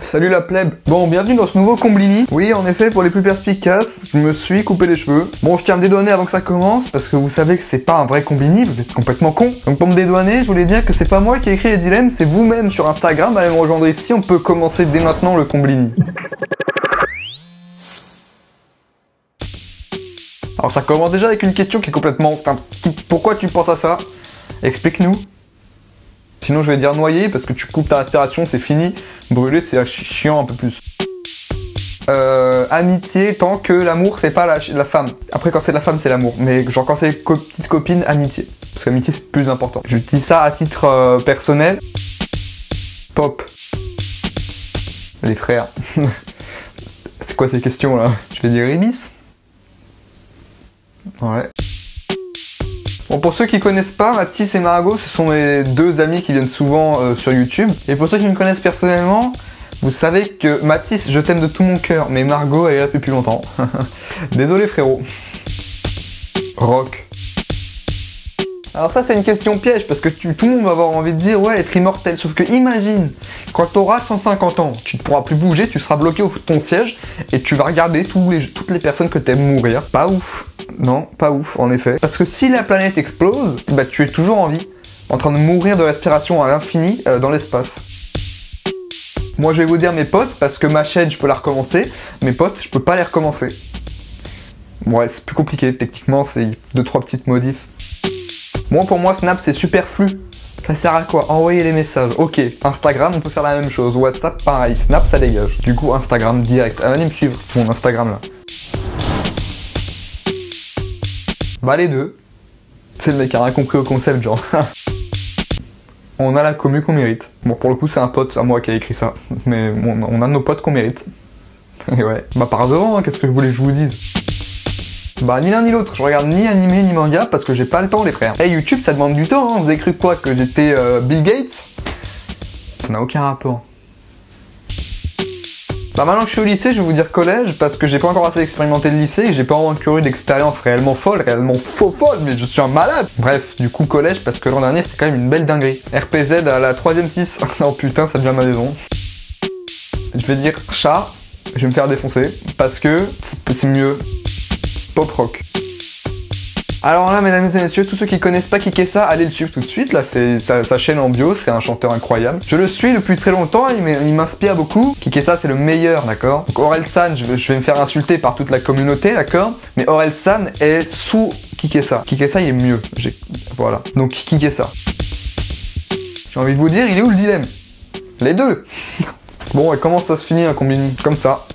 Salut la plèbe. Bon, bienvenue dans ce nouveau Comblini. Oui, en effet, pour les plus perspicaces, je me suis coupé les cheveux. Bon, je tiens à me dédouaner avant que ça commence, parce que vous savez que c'est pas un vrai Comblini, vous êtes complètement con. Donc pour me dédouaner, je voulais dire que c'est pas moi qui ai écrit les dilemmes, c'est vous-même sur Instagram. Allez me rejoindre ici, on peut commencer dès maintenant le Comblini. Alors ça commence déjà avec une question qui est complètement... Enfin, pourquoi tu penses à ça? Explique-nous. Sinon je vais dire noyer parce que tu coupes ta respiration, c'est fini. Brûler c'est chiant un peu plus. Amitié tant que l'amour c'est pas la femme. Après quand c'est la femme c'est l'amour. Mais genre quand c'est les petites copines, amitié. Parce qu'amitié c'est plus important. Je dis ça à titre personnel. Pop. Les frères. C'est quoi ces questions là? Je vais dire Ibis. Ouais. Bon, pour ceux qui connaissent pas, Mathis et Margot, ce sont mes deux amis qui viennent souvent sur YouTube. Et pour ceux qui me connaissent personnellement, vous savez que Mathis, je t'aime de tout mon cœur, mais Margot, elle est là depuis plus longtemps. Désolé frérot. Rock. Alors ça c'est une question piège parce que tout le monde va avoir envie de dire ouais être immortel, sauf que imagine quand tu auras 150 ans, tu ne pourras plus bouger, tu seras bloqué au fond de ton siège et tu vas regarder toutes les personnes que t'aimes mourir. Pas ouf. Non, pas ouf en effet. Parce que si la planète explose, bah tu es toujours en vie, en train de mourir de respiration à l'infini dans l'espace. Moi je vais vous dire mes potes, parce que ma chaîne je peux la recommencer, mes potes je peux pas les recommencer. Ouais c'est plus compliqué, techniquement c'est 2-3 petites modifs. Moi pour moi Snap c'est superflu. Ça sert à quoi? Envoyer les messages. Ok, Instagram on peut faire la même chose, WhatsApp pareil, Snap ça dégage. Du coup Instagram direct, allez me suivre, mon Instagram là. Bah les deux. C'est le mec qui a rien compris au concept genre. On a la commu qu'on mérite. Bon pour le coup c'est un pote à moi qui a écrit ça. Mais on a nos potes qu'on mérite. Et ouais. Bah pardon, qu'est-ce que je voulais que je vous dise? Bah ni l'un ni l'autre, je regarde ni animé ni manga parce que j'ai pas le temps les frères. Hey YouTube ça demande du temps, hein. Vous avez cru quoi? Que j'étais Bill Gates? Ça n'a aucun rapport. Bah maintenant que je suis au lycée, je vais vous dire collège parce que j'ai pas encore assez expérimenté le lycée et j'ai pas encore eu d'expérience réellement folle, réellement folle, mais je suis un malade. Bref, du coup collège parce que l'an dernier c'était quand même une belle dinguerie. RPZ à la 3ème 6, oh putain ça devient ma maison. Je vais dire chat, je vais me faire défoncer parce que c'est mieux. Pop rock. Alors là, mesdames et messieurs, tous ceux qui connaissent pas Kikessa, allez le suivre tout de suite. Là, c'est sa chaîne en bio, c'est un chanteur incroyable. Je le suis depuis très longtemps, il m'inspire beaucoup. Kikessa, c'est le meilleur, d'accord? Donc Orelsan, je vais me faire insulter par toute la communauté, d'accord? Mais Orelsan est sous Kikessa. Kikessa, il est mieux. Voilà. Donc Kikessa. J'ai envie de vous dire, il est où le dilemme? Les deux. Bon, et comment ça se finit un Comblini? Comme ça.